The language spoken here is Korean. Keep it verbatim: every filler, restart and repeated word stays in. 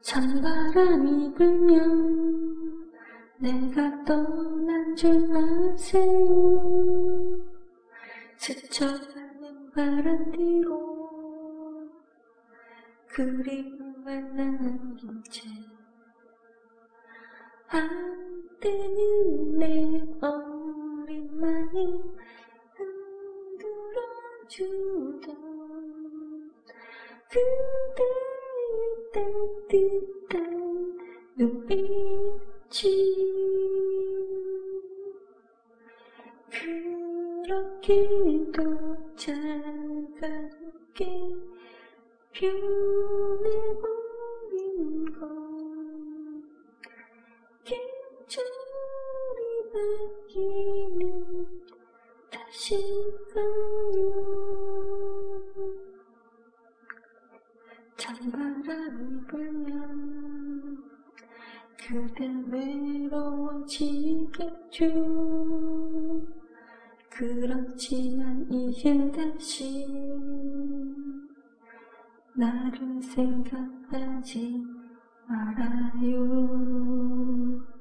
찬바람이 불면 내가 떠난 줄 아세요. 스쳐가는 바람 뒤로 그림만 남긴 채 한때는 내 어린 마음 흔들어주던 그대의 따뜻한 눈빛이 그렇게도 차갑게 변해버린 건 계절이 바뀌는 탓일까요. 찬바람이 불면 그대 외로워지겠죠. 그렇지만 이젠 다시 나를 생각하지 말아요.